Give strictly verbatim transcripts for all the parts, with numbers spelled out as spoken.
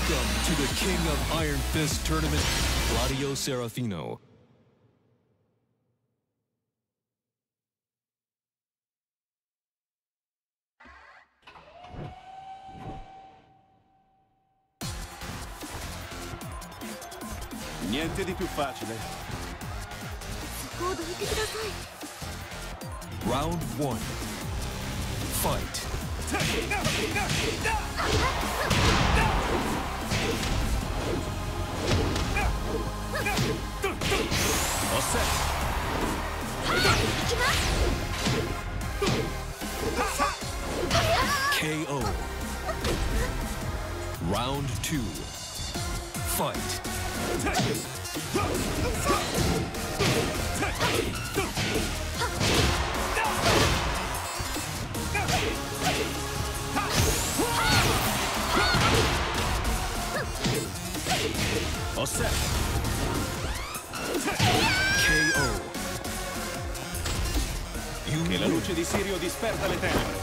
Welcome to the King of Iron Fist tournament, Claudio Serafino. Niente di più facile. Round one. Fight. K O. Round two. Fight. Osset. K O. You Che la luce di Sirio disperda le tenebre.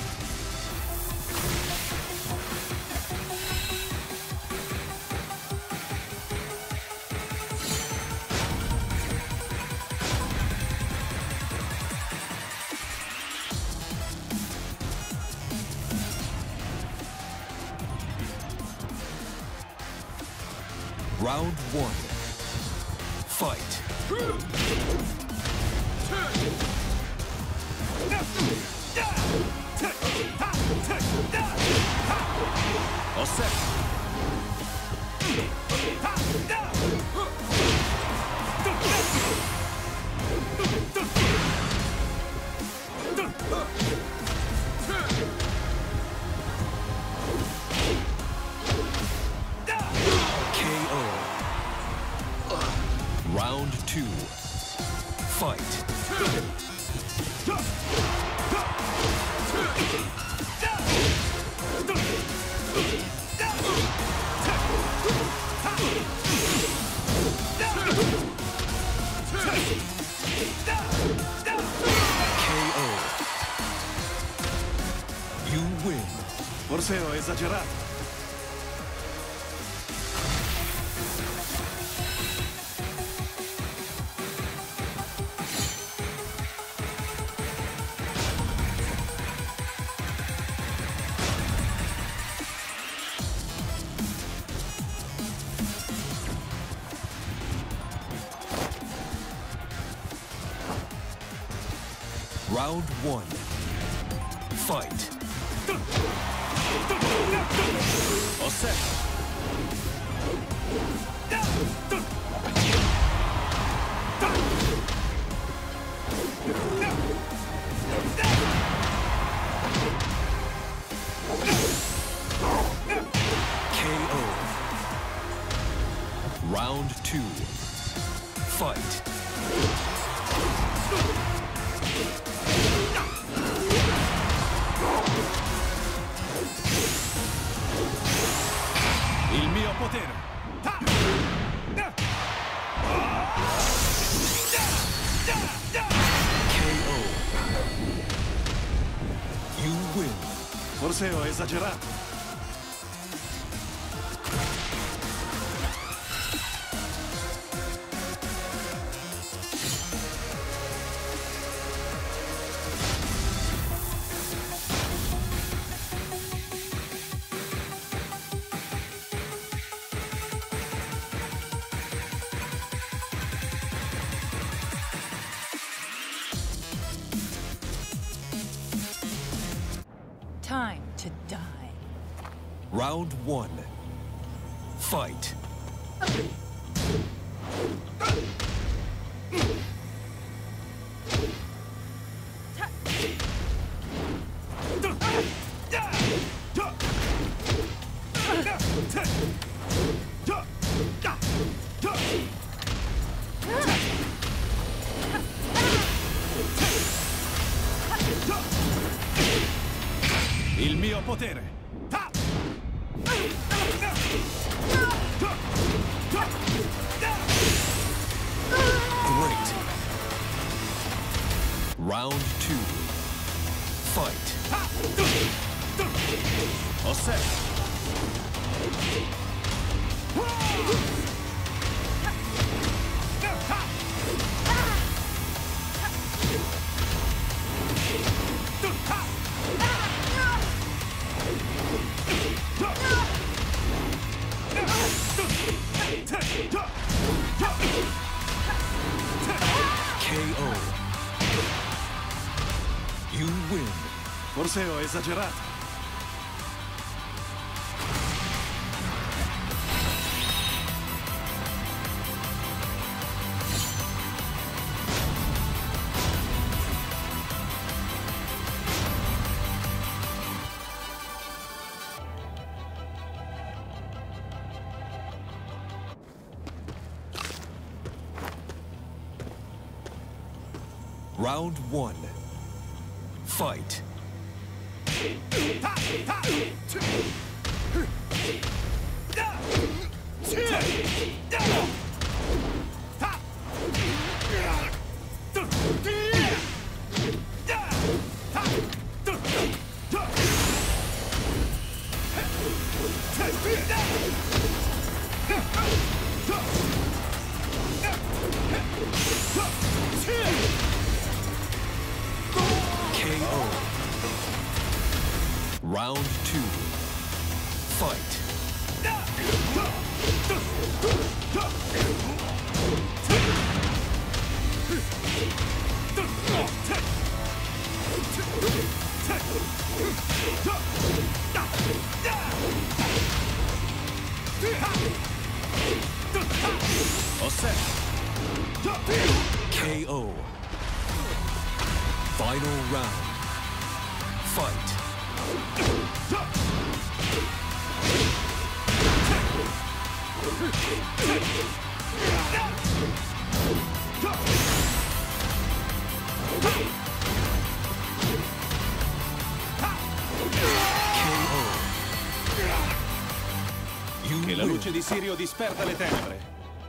Round one. Fight. Osset. Round two. Fight. K O. You win. Forse ho esagerato. Round one. Fight. Osset. K O. Round two. Fight. Il mio potere. K O. You win. Forse ho esagerato. Time to die. Round one. Fight. Il mio potere. Great. Round two. Fight. Osset. Forse ho esagerato. Round one. Fight. K O. Round two. Fight. Osserva. K O. Final round. Fight. Che la luce di Sirio disperda le tenebre.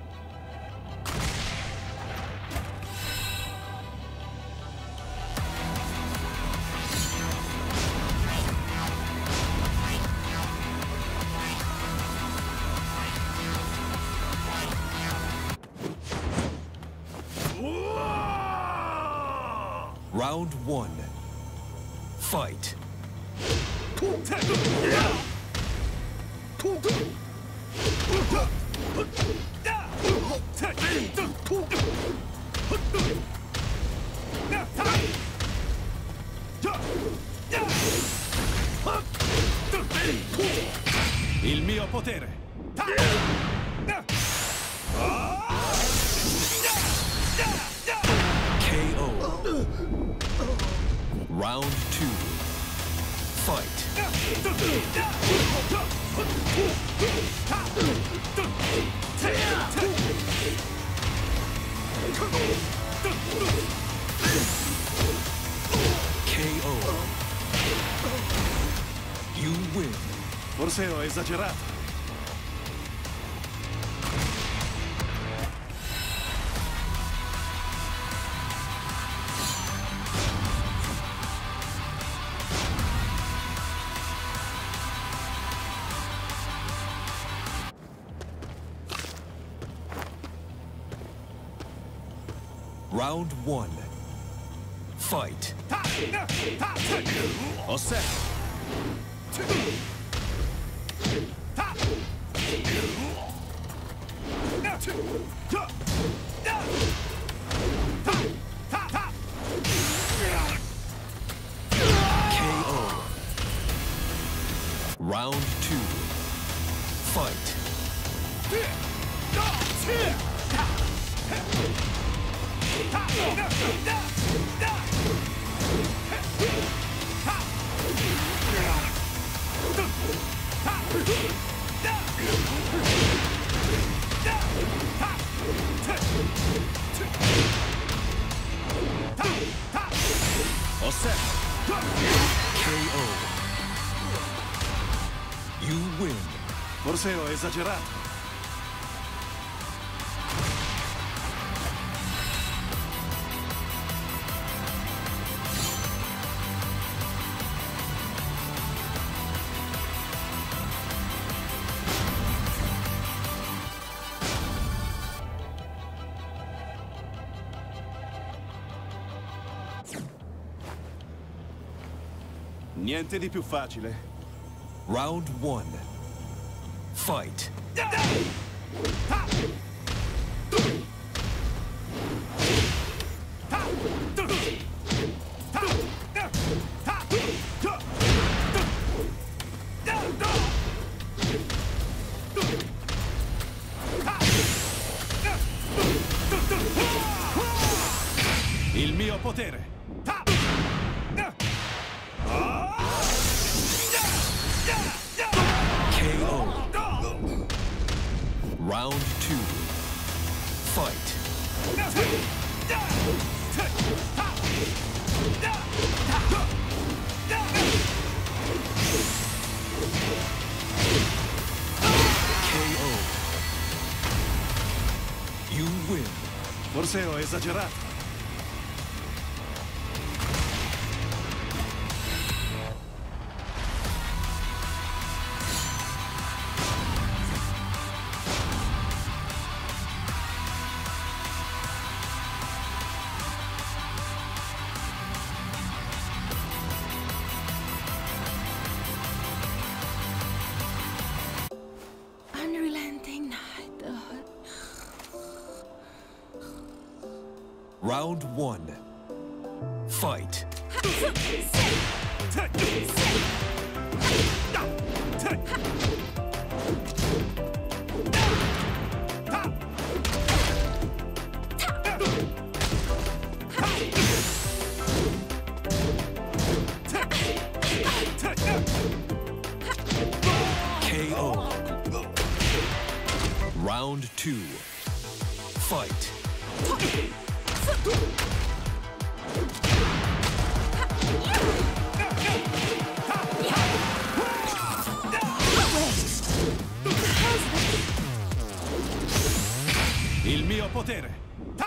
Round one. Fight. Il mio potere. K O. Round two. Fight. K O. You win. Forse ho esagerato. Round one. Fight. Osserva. K O. Round two. Fight. Osserva. K O. You win. Forse ho esagerato. Niente di più facile. Round one. Fight. K potere. K O. Round two. Fight. K O. You win. Forse ho esagerato. Unrelenting knighthood. Round one. Fight. K O. Round two. Fight. Il mio potere.